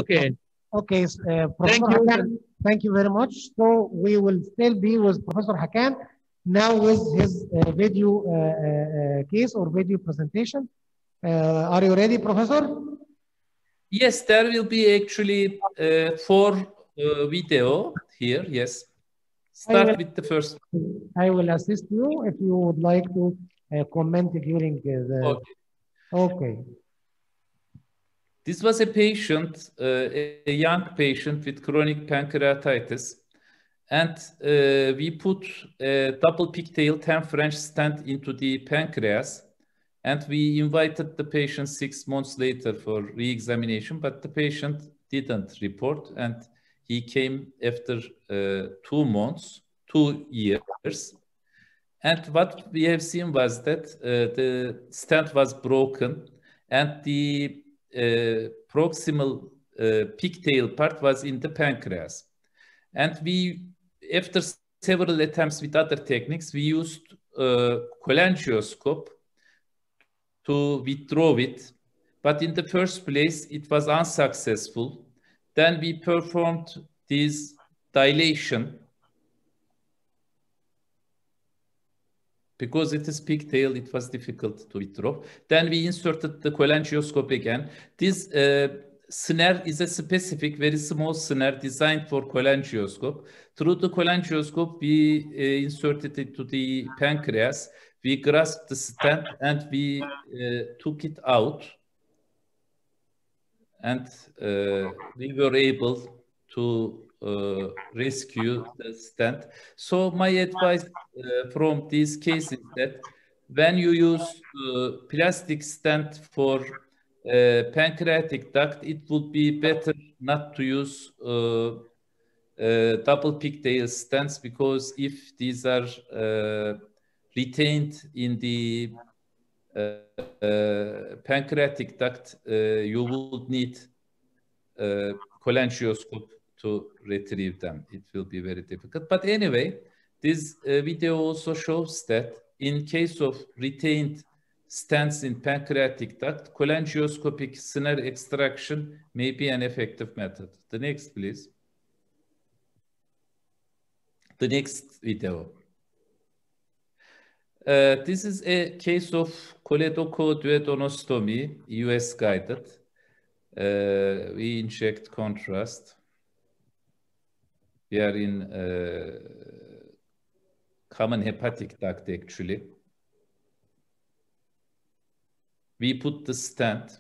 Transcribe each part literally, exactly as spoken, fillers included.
Okay. Okay, uh, Professor Thank you. Hakan, thank you very much. So we will still be with Professor Hakan now with his uh, video uh, uh, case or video presentation. Uh, are you ready, Professor? Yes, there will be actually uh, four uh, video here. Yes. Start will, with the first. I will assist you if you would like to uh, comment during uh, the... Okay. Okay. This was a patient, uh, a young patient with chronic pancreatitis. And uh, we put a double pigtail ten French stent into the pancreas. And we invited the patient six months later for re-examination, but the patient didn't report. And he came after uh, two months, two years. And what we have seen was that uh, the stent was broken and the uh, proximal uh, pigtail part was in the pancreas. And we, after several attempts with other techniques, we used uh, cholangioscope to withdraw it. But in the first place, it was unsuccessful. Then we performed this dilation. Because it is pigtail, it was difficult to withdraw. Then we inserted the cholangioscope again. This uh, snare is a specific, very small snare designed for cholangioscope. Through the cholangioscope, we uh, inserted it to the pancreas. We grasped the stent and we uh, took it out. And uh, we were able to uh, rescue the stent. So my advice uh, from this case is that when you use uh, plastic stent for uh, pancreatic duct, it would be better not to use uh, uh, double pigtail stents, because if these are uh, retained in the uh, uh, pancreatic duct, uh, you would need uh, cholangioscope to retrieve them. It will be very difficult. But anyway, this uh, video also shows that in case of retained stents in pancreatic duct, cholangioscopic snare extraction may be an effective method. The next, please. The next video. Uh, this is a case of choledochoduodenostomy, U S guided. Uh, we inject contrast. We are in uh, common hepatic duct, actually. We put the stent.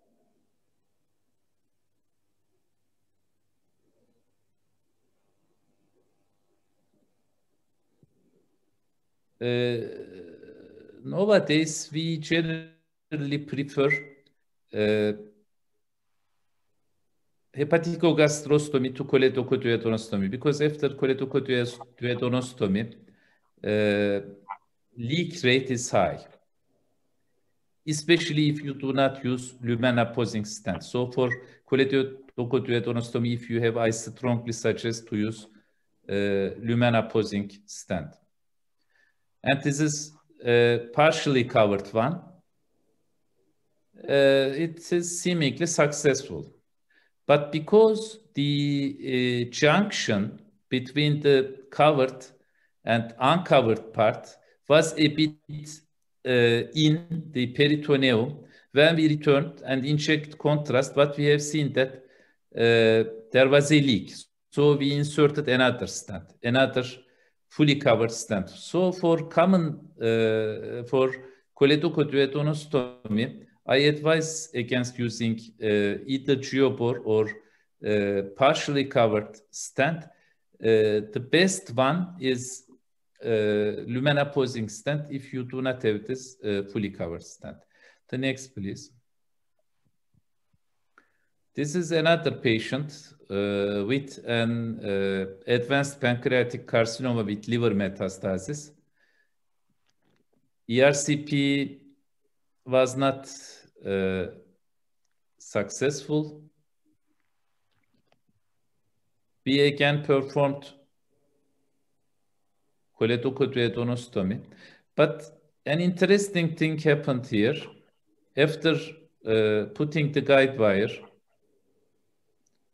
Uh, nowadays, we generally prefer uh, hepaticogastrostomy to choledochoduodenostomy, because after choledochoduodenostomy, uh, leak rate is high, especially if you do not use lumen apposing stent. So for choledochoduodenostomy, if you have, I strongly suggest to use uh, lumen apposing stent. And this is a partially covered one. Uh, it is seemingly successful. But because the uh, junction between the covered and uncovered part was a bit uh, in the peritoneum, when we returned and injected contrast, what we have seen that uh, there was a leak. So we inserted another stent, another fully covered stent. So for common, uh, for choledochoduodenostomy, I advise against using uh, either Geobor or uh, partially covered stent. Uh, the best one is uh, lumen apposing stent if you do not have this uh, fully covered stent. The next, please. This is another patient uh, with an uh, advanced pancreatic carcinoma with liver metastasis. E R C P was not uh, successful. We again performed choledochoduodenostomy. But an interesting thing happened here. After uh, putting the guide wire,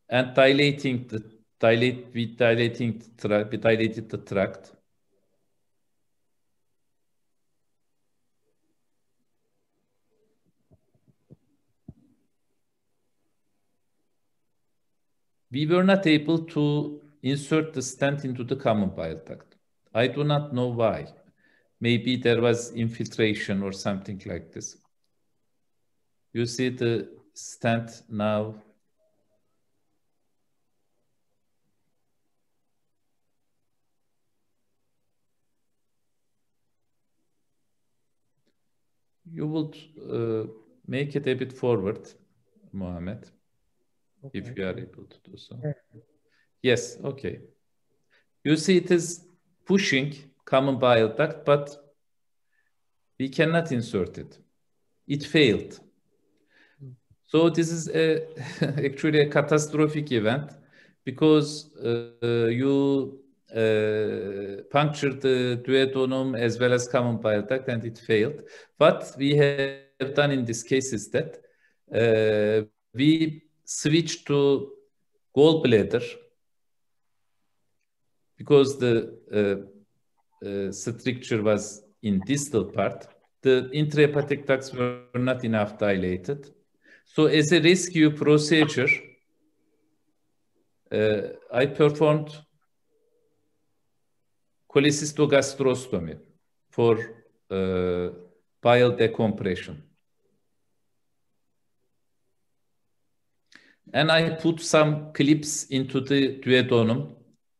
and dilating the dilate with dilating the tract, we dilated the tract. We were not able to insert the stent into the common bile duct. I do not know why. Maybe there was infiltration or something like this. You see the stent now. You would uh, make it a bit forward, Mohammed, okay, if you are able to do so. Yeah. Yes, okay. You see it is pushing common bile duct, but we cannot insert it. It failed. So this is a, actually a catastrophic event because uh, you uh, punctured the duodenum as well as common bile duct and it failed. What we have done in this case is that uh, we switched to gallbladder because the uh, uh, stricture was in distal part. The intrahepatic ducts were not enough dilated. So as a rescue procedure, uh, I performed cholecystogastrostomy for uh, bile decompression. And I put some clips into the duodenum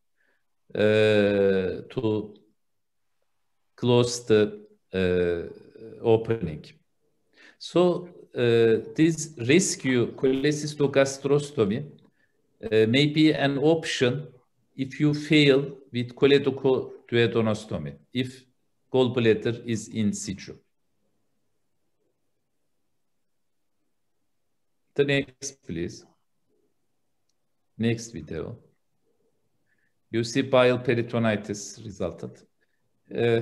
uh, to close the uh, opening. So uh, this rescue cholecystogastrostomy uh, may be an option if you fail with choledochoduodenostomy, if gallbladder is in situ. The next, please. Next video. You see bile peritonitis resulted. Uh,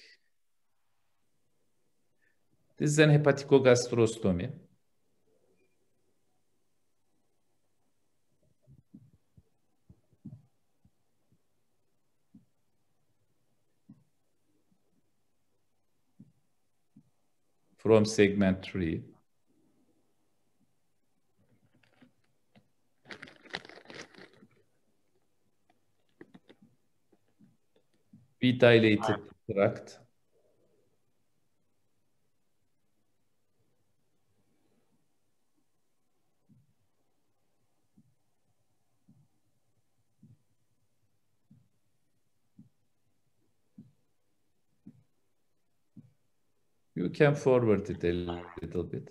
this is an hepaticogastrostomy. From segment three. We dilated the tract. You can forward it a little bit.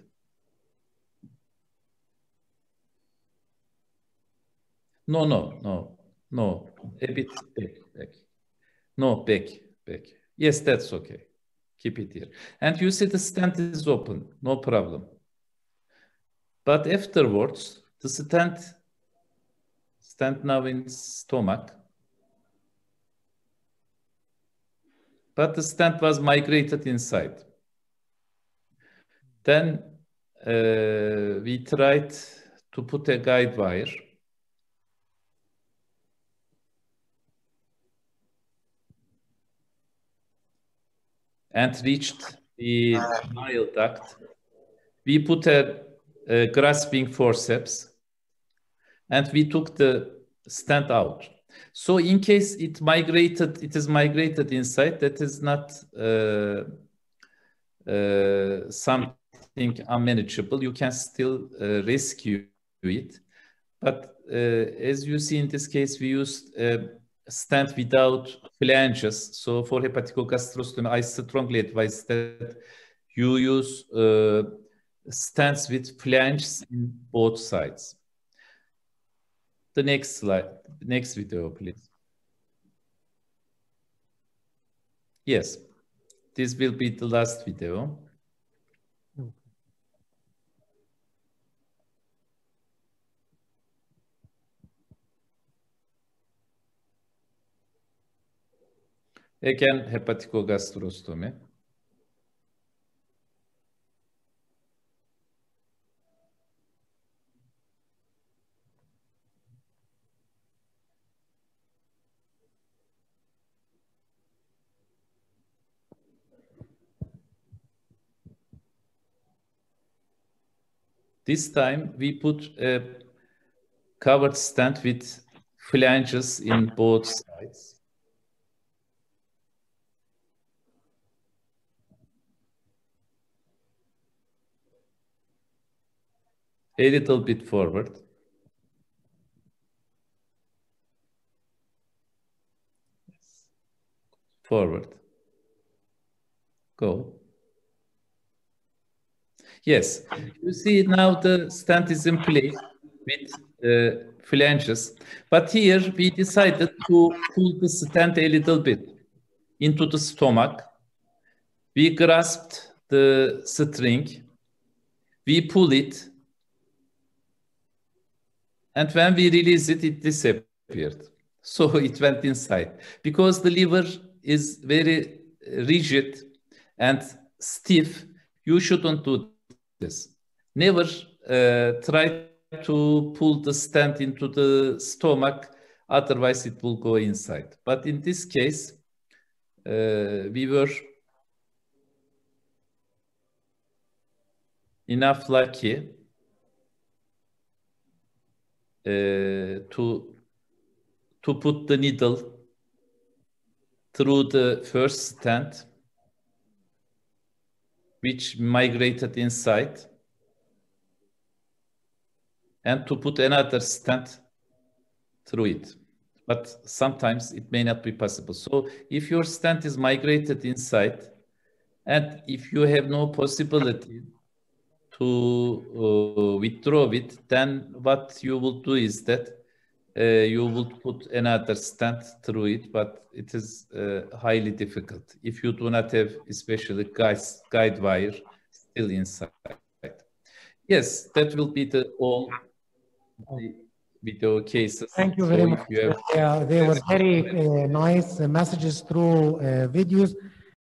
No, no, no, no. A bit back, back. No, back, back. Yes, that's okay. Keep it here. And you see the stent is open, no problem. But afterwards, the stent, stent now in stomach. But the stent was migrated inside. Then uh, we tried to put a guide wire. And reached the bile duct. We put a, a grasping forceps and we took the stent out. So in case it migrated, it is migrated inside, that is not uh, uh, something unmanageable. You can still uh, rescue it. But uh, as you see in this case, we used a stent without flanges. So for hepaticogastrostomy, I strongly advise that you use uh, stents with flanges in both sides. The next slide, next video, please. Yes, this will be the last video. Again, hepaticogastrostomy. This time we put a covered stent with flanges in both sides. A little bit forward. Forward. Go. Yes, you see now the stent is in place with uh, flanges, but here we decided to pull the stent a little bit into the stomach. We grasped the string, we pull it, and when we release it, it disappeared. So it went inside. Because the liver is very rigid and stiff, you shouldn't do this. Never uh, try to pull the stent into the stomach, otherwise it will go inside. But in this case, uh, we were enough lucky uh, to, to put the needle through the first stent, which migrated inside, and to put another stent through it. But sometimes it may not be possible. So if your stent is migrated inside, and if you have no possibility to uh, withdraw it, then what you will do is that uh, you will put another stent through it, but it is uh, highly difficult if you do not have especially guide, guide wire still inside. Yes, that will be the all the video cases. Thank you so very much. You have yeah, they were very uh, nice uh, messages through uh, videos.